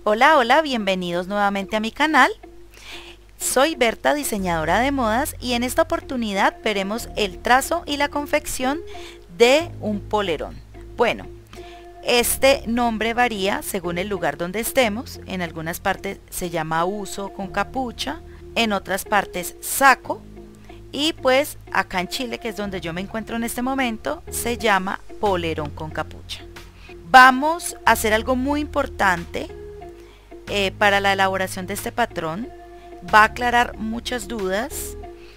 Hola, hola, bienvenidos nuevamente a mi canal. Soy Berta, diseñadora de modas, y en esta oportunidad veremos el trazo y la confección de un polerón. Bueno, este nombre varía según el lugar donde estemos. En algunas partes se llama uso con capucha, en otras partes saco, y pues acá en Chile, que es donde yo me encuentro en este momento, se llama polerón con capucha. Vamos a hacer algo muy importante para la elaboración de este patrón. Va a aclarar muchas dudas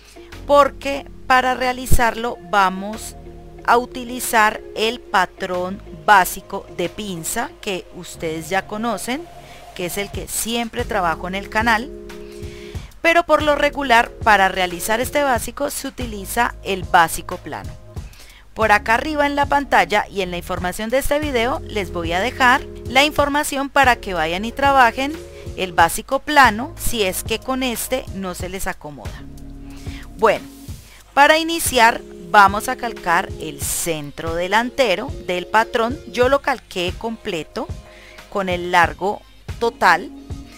porque para realizarlo vamos a utilizar el patrón básico de pinza que ustedes ya conocen, que es el que siempre trabajo en el canal, pero por lo regular para realizar este básico se utiliza el básico plano. Por acá arriba en la pantalla y en la información de este video les voy a dejar la información para que vayan y trabajen el básico plano si es que con este no se les acomoda. Bueno, para iniciar vamos a calcar el centro delantero del patrón. Yo lo calqué completo con el largo total,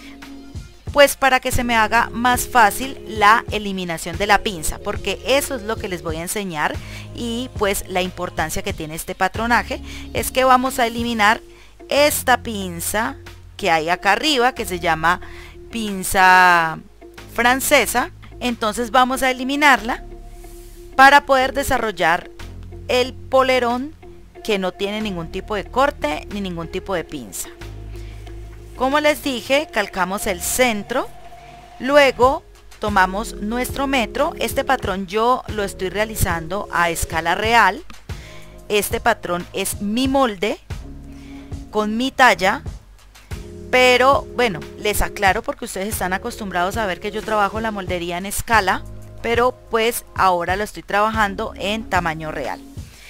pues para que se me haga más fácil la eliminación de la pinza, porque eso es lo que les voy a enseñar. Y pues la importancia que tiene este patronaje es que vamos a eliminar esta pinza que hay acá arriba, que se llama pinza francesa. Entonces vamos a eliminarla para poder desarrollar el polerón que no tiene ningún tipo de corte ni ningún tipo de pinza. Como les dije, calcamos el centro, luego tomamos nuestro metro. Este patrón yo lo estoy realizando a escala real. Este patrón es mi molde con mi talla, pero bueno, les aclaro porque ustedes están acostumbrados a ver que yo trabajo la moldería en escala, pero pues ahora lo estoy trabajando en tamaño real.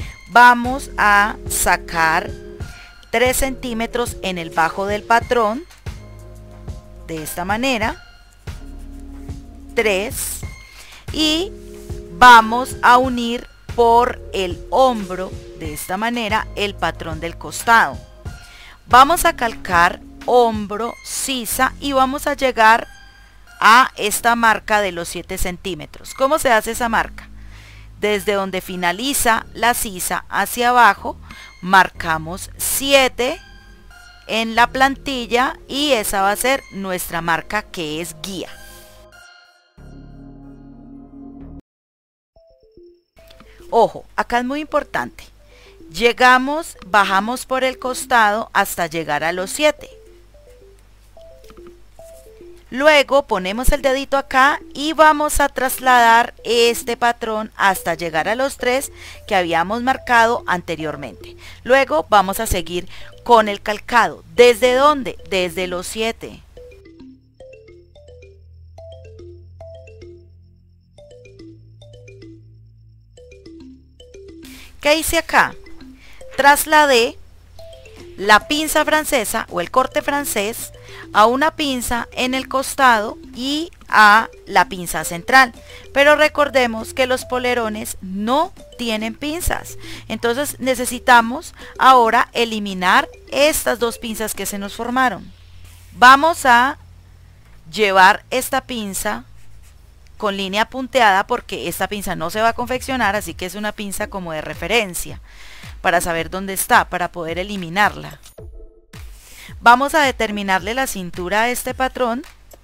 Vamos a sacar 3 centímetros en el bajo del patrón, de esta manera, 3, y vamos a unir por el hombro, de esta manera, el patrón del costado. Vamos a calcar hombro, sisa, y vamos a llegar a esta marca de los 7 centímetros. ¿Cómo se hace esa marca? Desde donde finaliza la sisa hacia abajo, marcamos 7 en la plantilla y esa va a ser nuestra marca, que es guía. Ojo, acá es muy importante. Llegamos, bajamos por el costado hasta llegar a los 7. Luego ponemos el dedito acá y vamos a trasladar este patrón hasta llegar a los 3 que habíamos marcado anteriormente. Luego vamos a seguir con el calcado. ¿Desde dónde? Desde los 7. ¿Qué hice acá? Trasladé la pinza francesa o el corte francés a una pinza en el costado y a la pinza central, pero recordemos que los polerones no tienen pinzas, entonces necesitamos ahora eliminar estas dos pinzas que se nos formaron. Vamos a llevar esta pinza con línea punteada porque esta pinza no se va a confeccionar, así que es una pinza como de referencia para saber dónde está, para poder eliminarla. Vamos a determinarle la cintura a este patrón.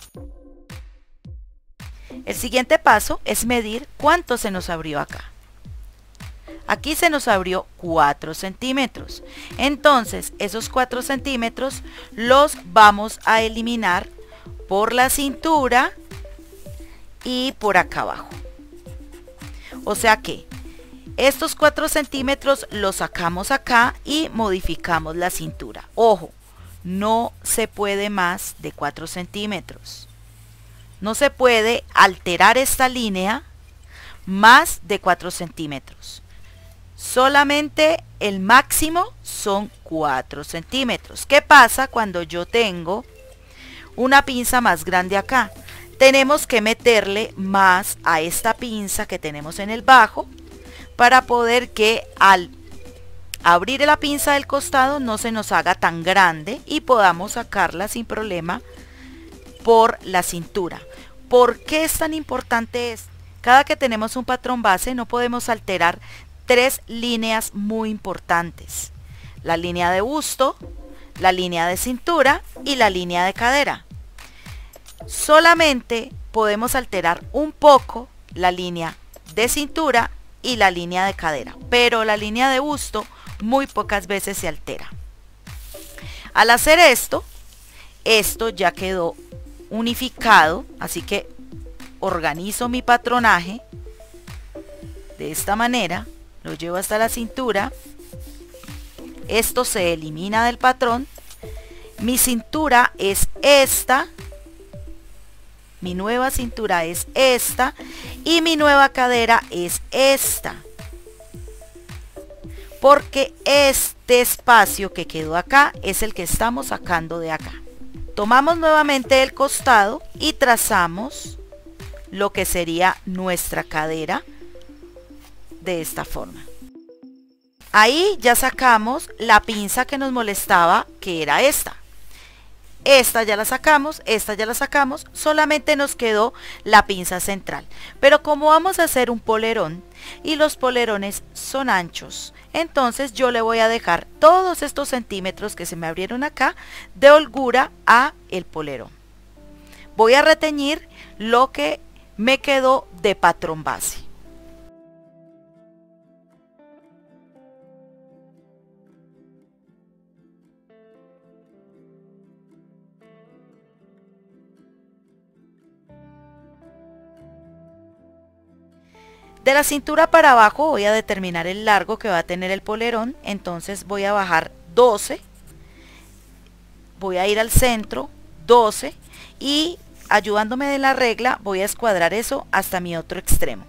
El siguiente paso es medir cuánto se nos abrió acá. Aquí se nos abrió 4 centímetros. Entonces esos 4 centímetros los vamos a eliminar por la cintura y por acá abajo. O sea que estos 4 centímetros los sacamos acá y modificamos la cintura. Ojo, no se puede más de 4 centímetros. No se puede alterar esta línea más de 4 centímetros. Solamente el máximo son 4 centímetros. ¿Qué pasa cuando yo tengo una pinza más grande acá? Tenemos que meterle más a esta pinza que tenemos en el bajo para poder que al abrir la pinza del costado no se nos haga tan grande y podamos sacarla sin problema por la cintura. ¿Por qué es tan importante esto? Cada que tenemos un patrón base no podemos alterar tres líneas muy importantes: la línea de busto, la línea de cintura y la línea de cadera. Solamente podemos alterar un poco la línea de cintura y la línea de cadera, pero la línea de busto muy pocas veces se altera. Al hacer esto ya quedó unificado, así que organizo mi patronaje de esta manera, lo llevo hasta la cintura, esto se elimina del patrón, mi cintura es esta, mi nueva cintura es esta y mi nueva cadera es esta, porque este espacio que quedó acá es el que estamos sacando de acá. Tomamos nuevamente el costado y trazamos lo que sería nuestra cadera de esta forma. Ahí ya sacamos la pinza que nos molestaba, que era esta. Esta ya la sacamos, esta ya la sacamos, solamente nos quedó la pinza central. Pero como vamos a hacer un polerón y los polerones son anchos, entonces yo le voy a dejar todos estos centímetros que se me abrieron acá de holgura a el polerón. Voy a reteñir lo que me quedó de patrón base. De la cintura para abajo voy a determinar el largo que va a tener el polerón, entonces voy a bajar 12, voy a ir al centro, 12, y ayudándome de la regla voy a escuadrar eso hasta mi otro extremo.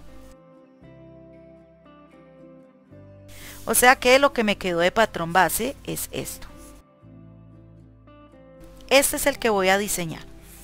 O sea que lo que me quedó de patrón base es esto. Este es el que voy a diseñar.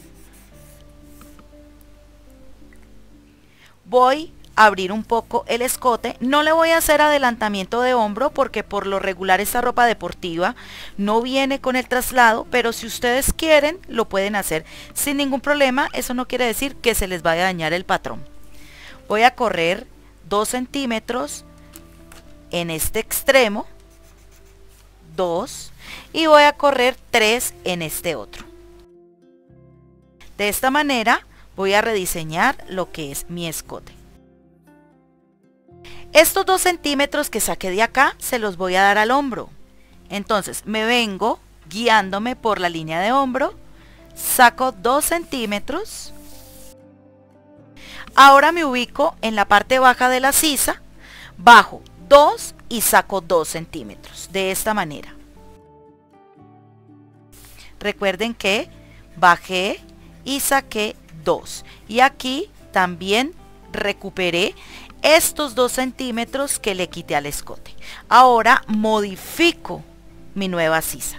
Voy abrir un poco el escote, no le voy a hacer adelantamiento de hombro porque por lo regular esta ropa deportiva no viene con el traslado, pero si ustedes quieren lo pueden hacer sin ningún problema. Eso no quiere decir que se les vaya a dañar el patrón. Voy a correr 2 centímetros en este extremo, 2, y voy a correr 3 en este otro. De esta manera voy a rediseñar lo que es mi escote. Estos 2 centímetros que saqué de acá se los voy a dar al hombro. Entonces me vengo guiándome por la línea de hombro, saco 2 centímetros. Ahora me ubico en la parte baja de la sisa, bajo 2 y saco 2 centímetros. De esta manera. Recuerden que bajé y saqué 2. Y aquí también recuperé estos 2 centímetros que le quité al escote. Ahora modifico mi nueva sisa.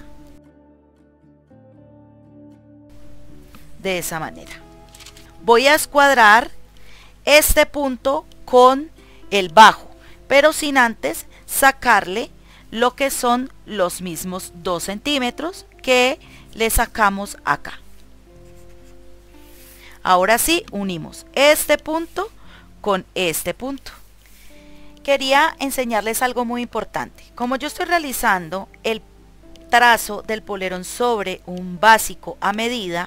De esa manera. Voy a escuadrar este punto con el bajo, pero sin antes sacarle lo que son los mismos 2 centímetros que le sacamos acá. Ahora sí unimos este punto con este punto. Quería enseñarles algo muy importante. Como yo estoy realizando el trazo del polerón sobre un básico a medida,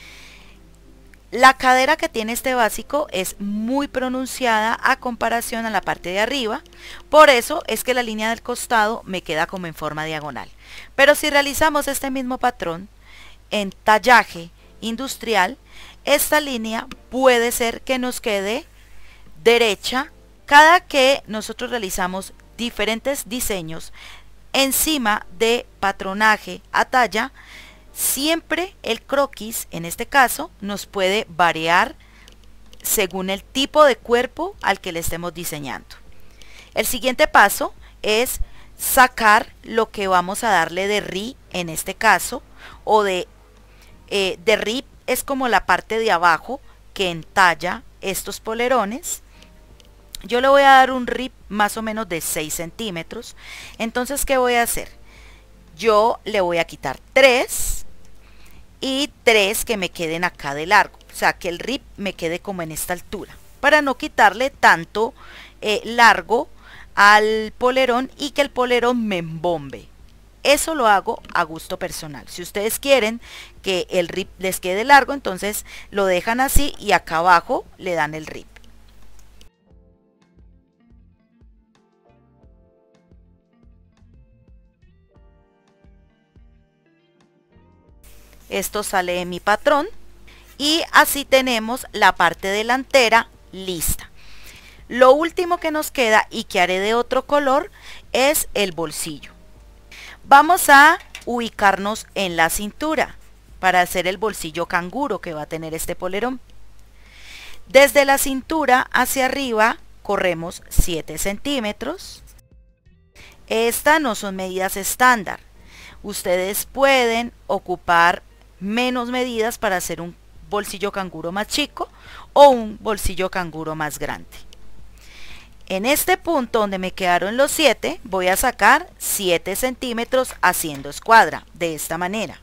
la cadera que tiene este básico es muy pronunciada a comparación a la parte de arriba, por eso es que la línea del costado me queda como en forma diagonal. Pero si realizamos este mismo patrón en tallaje industrial, esta línea puede ser que nos quede derecha. Cada que nosotros realizamos diferentes diseños encima de patronaje a talla, siempre el croquis en este caso nos puede variar según el tipo de cuerpo al que le estemos diseñando. El siguiente paso es sacar lo que vamos a darle de ri en este caso, o de ri es como la parte de abajo que entalla estos polerones. Yo le voy a dar un rip más o menos de 6 centímetros. Entonces, ¿qué voy a hacer? Yo le voy a quitar 3 y 3 que me queden acá de largo. O sea, que el rip me quede como en esta altura, para no quitarle tanto largo al polerón y que el polerón me embombe. Eso lo hago a gusto personal. Si ustedes quieren que el rip les quede largo, entonces lo dejan así y acá abajo le dan el rip. Esto sale de mi patrón y así tenemos la parte delantera lista. Lo último que nos queda y que haré de otro color es el bolsillo. Vamos a ubicarnos en la cintura para hacer el bolsillo canguro que va a tener este polerón. Desde la cintura hacia arriba corremos 7 centímetros. Estas no son medidas estándar. Ustedes pueden ocupar menos medidas para hacer un bolsillo canguro más chico o un bolsillo canguro más grande. En este punto donde me quedaron los 7, voy a sacar 7 centímetros haciendo escuadra, de esta manera.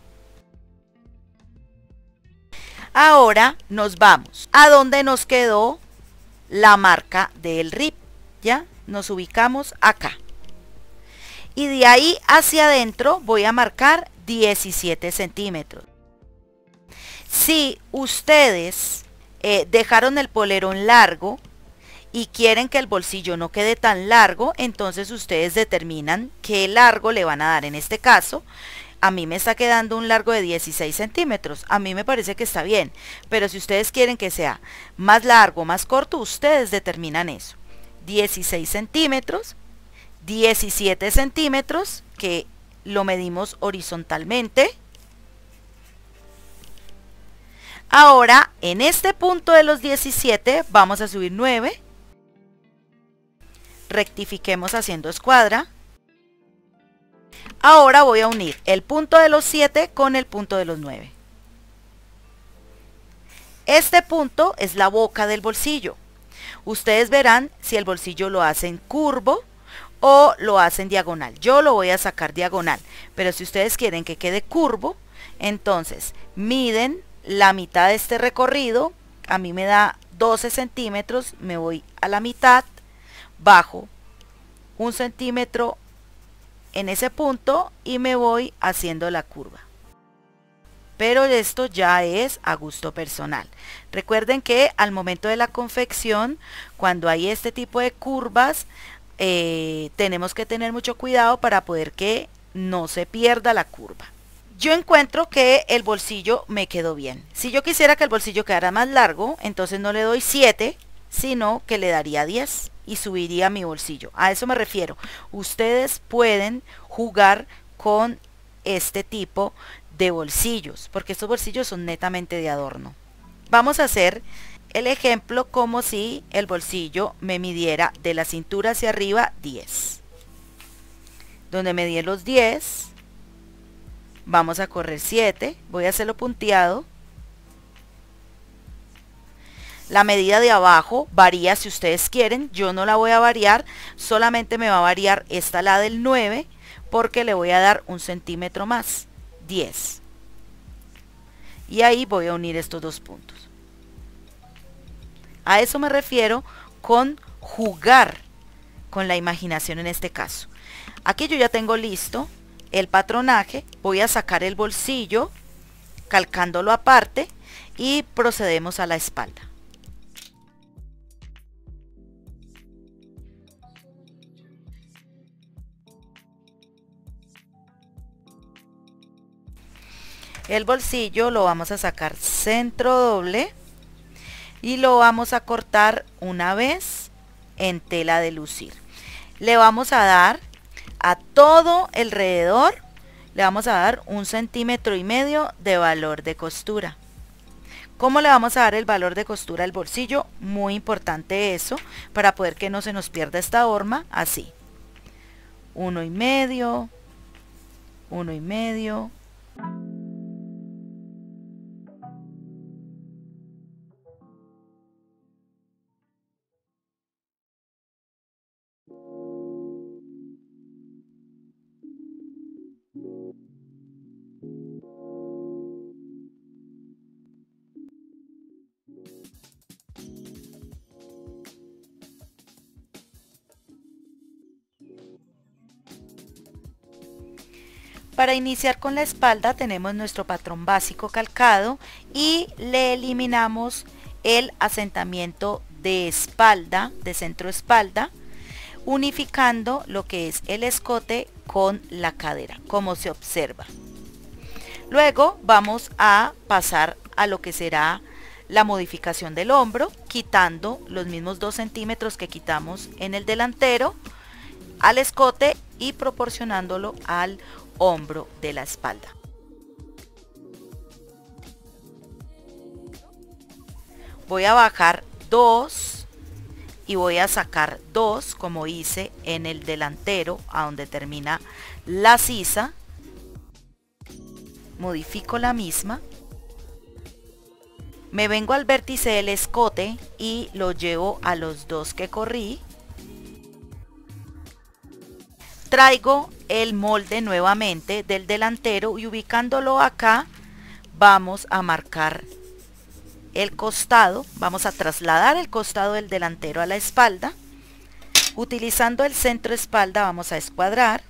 Ahora nos vamos a donde nos quedó la marca del rip, ¿ya? Nos ubicamos acá. Y de ahí hacia adentro voy a marcar 17 centímetros. Si ustedes dejaron el polerón largo y quieren que el bolsillo no quede tan largo, entonces ustedes determinan qué largo le van a dar. En este caso, a mí me está quedando un largo de 16 centímetros. A mí me parece que está bien, pero si ustedes quieren que sea más largo, más corto, ustedes determinan eso. 16 centímetros, 17 centímetros, que lo medimos horizontalmente. Ahora, en este punto de los 17, vamos a subir 9. Rectifiquemos haciendo escuadra. Ahora voy a unir el punto de los 7 con el punto de los 9. Este punto es la boca del bolsillo. Ustedes verán si el bolsillo lo hacen curvo o lo hacen diagonal. Yo lo voy a sacar diagonal, pero si ustedes quieren que quede curvo, entonces miden la mitad de este recorrido. A mí me da 12 centímetros, me voy a la mitad, bajo 1 centímetro en ese punto y me voy haciendo la curva. Pero esto ya es a gusto personal. Recuerden que al momento de la confección, cuando hay este tipo de curvas, tenemos que tener mucho cuidado para poder que no se pierda la curva. Yo encuentro que el bolsillo me quedó bien. Si yo quisiera que el bolsillo quedara más largo, entonces no le doy 7, sino que le daría 10 y subiría mi bolsillo. A eso me refiero. Ustedes pueden jugar con este tipo de bolsillos, porque estos bolsillos son netamente de adorno. Vamos a hacer el ejemplo como si el bolsillo me midiera de la cintura hacia arriba 10. Donde me di los 10, vamos a correr 7, voy a hacerlo punteado. La medida de abajo varía si ustedes quieren, yo no la voy a variar, solamente me va a variar esta, la del 9, porque le voy a dar 1 centímetro más, 10. Y ahí voy a unir estos dos puntos. A eso me refiero con jugar con la imaginación en este caso. Aquí yo ya tengo listo el patronaje, voy a sacar el bolsillo calcándolo aparte y procedemos a la espalda. El bolsillo lo vamos a sacar centro doble y lo vamos a cortar una vez en tela de lucir. Le vamos a dar a todo alrededor, le vamos a dar 1,5 centímetros de valor de costura. ¿Cómo le vamos a dar el valor de costura al bolsillo? Muy importante eso, para poder que no se nos pierda esta horma, así. 1,5, 1,5. Para iniciar con la espalda tenemos nuestro patrón básico calcado y le eliminamos el asentamiento de espalda, de centro espalda, unificando lo que es el escote con la cadera, como se observa. Luego vamos a pasar a lo que será la modificación del hombro, quitando los mismos 2 centímetros que quitamos en el delantero al escote y proporcionándolo al hombro de la espalda. Voy a bajar 2 y voy a sacar 2 como hice en el delantero a donde termina la sisa. Modifico la misma. Me vengo al vértice del escote y lo llevo a los 2 que corrí. Traigo el molde nuevamente del delantero y ubicándolo acá vamos a marcar el costado, vamos a trasladar el costado del delantero a la espalda. Utilizando el centro espalda vamos a escuadrar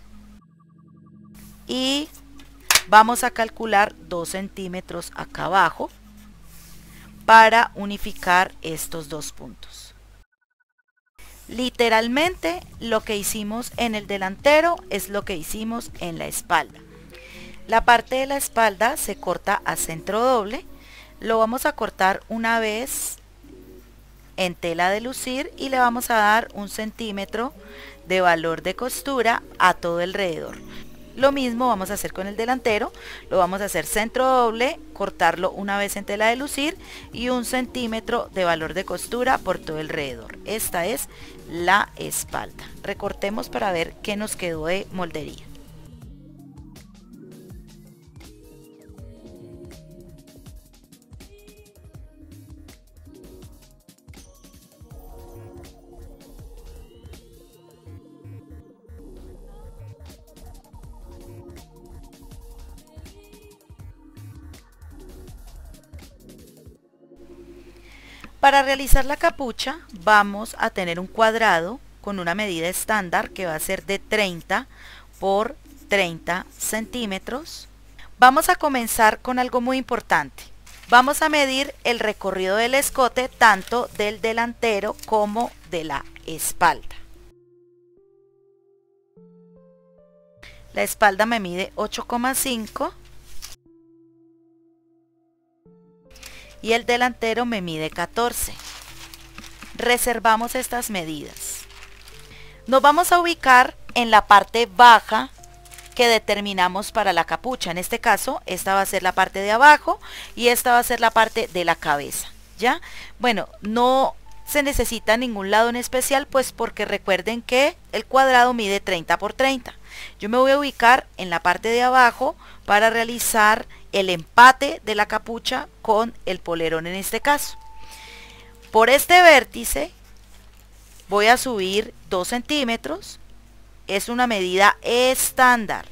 y vamos a calcular 2 centímetros acá abajo para unificar estos 2 puntos. Literalmente lo que hicimos en el delantero es lo que hicimos en la espalda. La parte de la espalda se corta a centro doble. Lo vamos a cortar una vez en tela de lucir y le vamos a dar 1 centímetro de valor de costura a todo alrededor. Lo mismo vamos a hacer con el delantero, lo vamos a hacer centro doble, cortarlo una vez en tela de lucir y 1 centímetro de valor de costura por todo alrededor. Esta es la espalda. Recortemos para ver qué nos quedó de moldería. Para realizar la capucha vamos a tener un cuadrado con una medida estándar que va a ser de 30 por 30 centímetros. Vamos a comenzar con algo muy importante. Vamos a medir el recorrido del escote tanto del delantero como de la espalda. La espalda me mide 8,5 y el delantero me mide 14. Reservamos estas medidas. Nos vamos a ubicar en la parte baja que determinamos para la capucha. En este caso, esta va a ser la parte de abajo y esta va a ser la parte de la cabeza, ¿ya? Bueno, no se necesita ningún lado en especial, pues porque recuerden que el cuadrado mide 30 por 30. Yo me voy a ubicar en la parte de abajo para realizar el empate de la capucha con el polerón en este caso. Por este vértice voy a subir 2 centímetros. Es una medida estándar.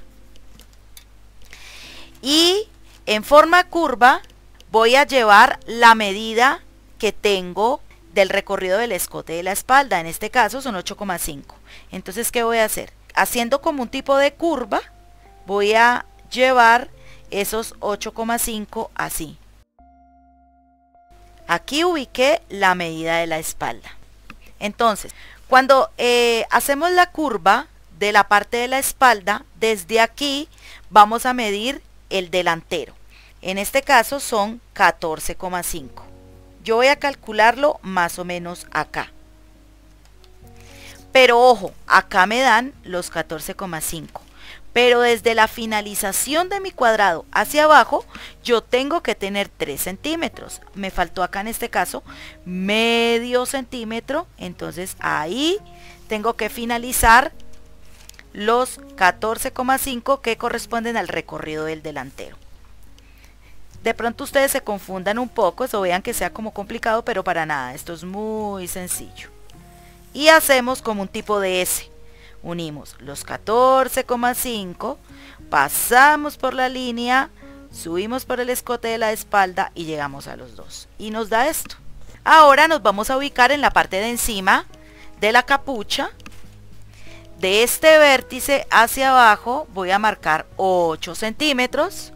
Y en forma curva voy a llevar la medida que tengo del recorrido del escote de la espalda. En este caso son 8,5. Entonces, ¿qué voy a hacer? Haciendo como un tipo de curva, voy a llevar esos 8,5 así. Aquí ubiqué la medida de la espalda. Entonces, cuando hacemos la curva de la parte de la espalda, desde aquí vamos a medir el delantero. En este caso son 14,5. Yo voy a calcularlo más o menos acá. Pero ojo, acá me dan los 14,5. Pero desde la finalización de mi cuadrado hacia abajo, yo tengo que tener 3 centímetros. Me faltó acá en este caso medio centímetro. Entonces ahí tengo que finalizar los 14,5 que corresponden al recorrido del delantero. De pronto ustedes se confundan un poco, o vean que sea como complicado, pero para nada, esto es muy sencillo. Y hacemos como un tipo de S. Unimos los 14,5, pasamos por la línea, subimos por el escote de la espalda y llegamos a los 2. Y nos da esto. Ahora nos vamos a ubicar en la parte de encima de la capucha. de este vértice hacia abajo voy a marcar 8 centímetros.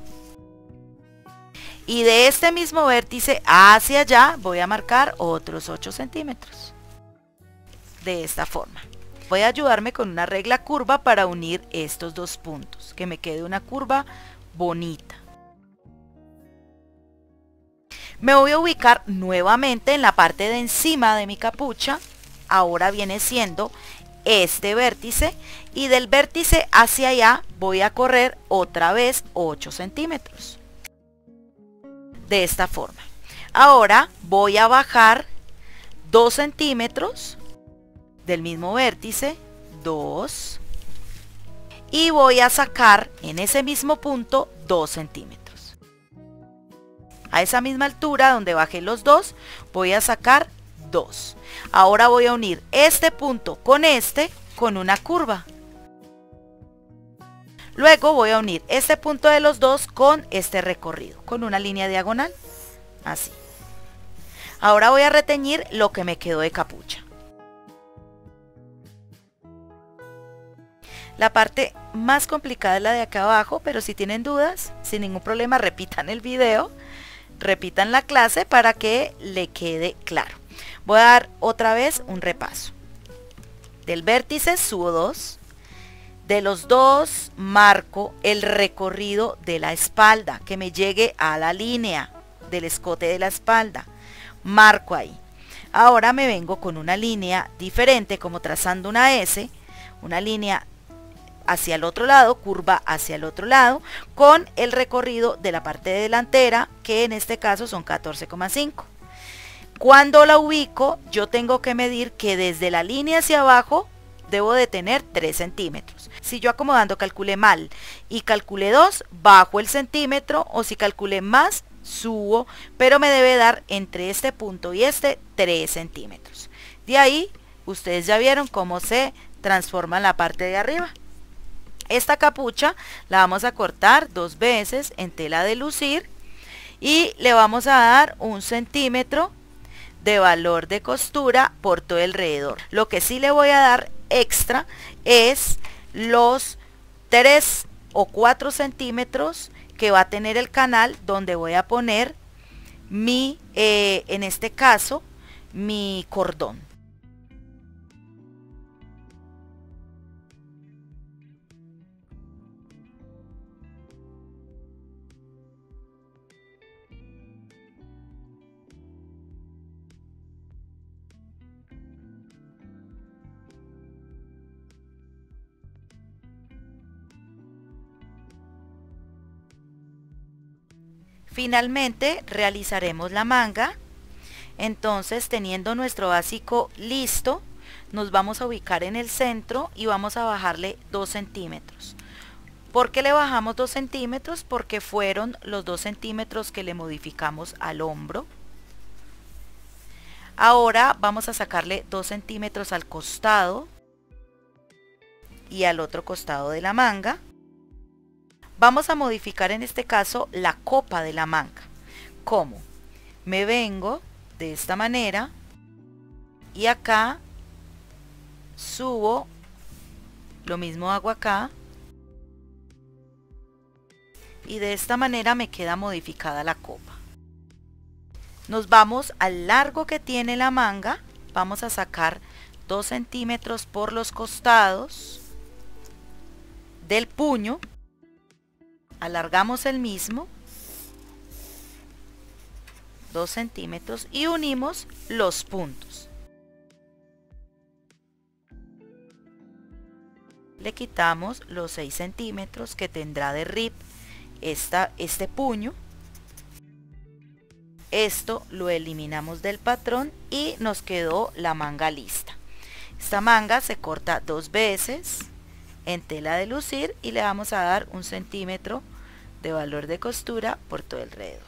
Y de este mismo vértice hacia allá voy a marcar otros 8 centímetros. De esta forma. Voy a ayudarme con una regla curva para unir estos dos puntos. Que me quede una curva bonita. Me voy a ubicar nuevamente en la parte de encima de mi capucha. Ahora viene siendo este vértice. Y del vértice hacia allá voy a correr otra vez 8 centímetros. De esta forma. Ahora voy a bajar 2 centímetros del mismo vértice, 2, y voy a sacar en ese mismo punto 2 centímetros. A esa misma altura donde bajé los 2, voy a sacar 2. Ahora voy a unir este punto con una curva. Luego voy a unir este punto de los dos con este recorrido, con una línea diagonal, así. Ahora voy a reteñir lo que me quedó de capucha. La parte más complicada es la de acá abajo, pero si tienen dudas, sin ningún problema, repitan el video, repitan la clase para que le quede claro. Voy a dar otra vez un repaso. Del vértice subo 2. De los 2 marco el recorrido de la espalda, que me llegue a la línea del escote de la espalda. Marco ahí. Ahora me vengo con una línea diferente, como trazando una S, una línea hacia el otro lado, curva hacia el otro lado, con el recorrido de la parte delantera, que en este caso son 14,5. Cuando la ubico, yo tengo que medir que desde la línea hacia abajo debo de tener 3 centímetros. Si yo acomodando calculé mal y calculé 2, bajo el centímetro, o si calculé más, subo, pero me debe dar entre este punto y este 3 centímetros. De ahí, ustedes ya vieron cómo se transforma la parte de arriba. Esta capucha la vamos a cortar 2 veces en tela de lucir y le vamos a dar 1 centímetro de valor de costura por todo alrededor. Lo que sí le voy a dar extra es los 3 o 4 centímetros que va a tener el canal donde voy a poner mi, en este caso, mi cordón. Finalmente realizaremos la manga. Entonces, teniendo nuestro básico listo, nos vamos a ubicar en el centro y vamos a bajarle 2 centímetros. ¿Por qué le bajamos 2 centímetros? Porque fueron los 2 centímetros que le modificamos al hombro. Ahora vamos a sacarle 2 centímetros al costado y al otro costado de la manga. Vamos a modificar en este caso la copa de la manga. ¿Cómo? Me vengo de esta manera y acá subo, lo mismo hago acá, y de esta manera me queda modificada la copa. Nos vamos al largo que tiene la manga, vamos a sacar 2 centímetros por los costados del puño. Alargamos el mismo 2 centímetros y unimos los puntos. Le quitamos los 6 centímetros que tendrá de rip este puño. Esto lo eliminamos del patrón y nos quedó la manga lista. Esta manga se corta 2 veces en tela de lucir y le vamos a dar 1 centímetro de valor de costura por todo alrededor.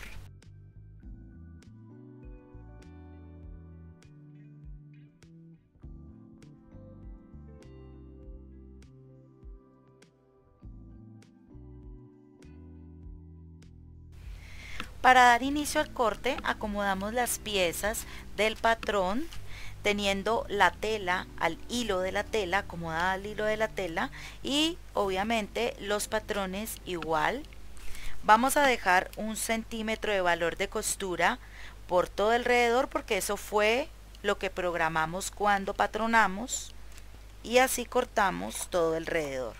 Para dar inicio al corte, acomodamos las piezas del patrón teniendo la tela al hilo de la tela, acomodada al hilo de la tela, y obviamente los patrones igual. Vamos a dejar 1 centímetro de valor de costura por todo alrededor, porque eso fue lo que programamos cuando patronamos, y así cortamos todo alrededor.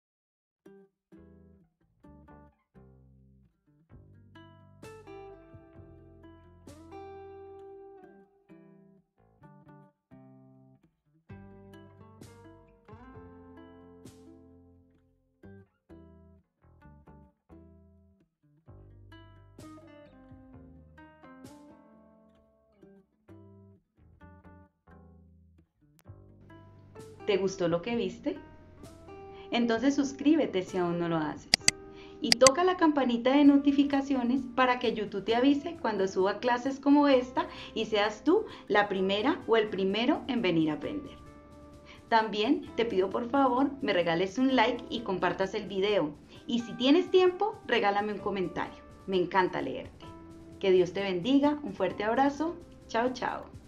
¿Te gustó lo que viste? Entonces suscríbete si aún no lo haces. Y toca la campanita de notificaciones para que YouTube te avise cuando suba clases como esta y seas tú la primera o el primero en venir a aprender. También te pido por favor me regales un like y compartas el video. Y si tienes tiempo, regálame un comentario. Me encanta leerte. Que Dios te bendiga. Un fuerte abrazo. Chao, chao.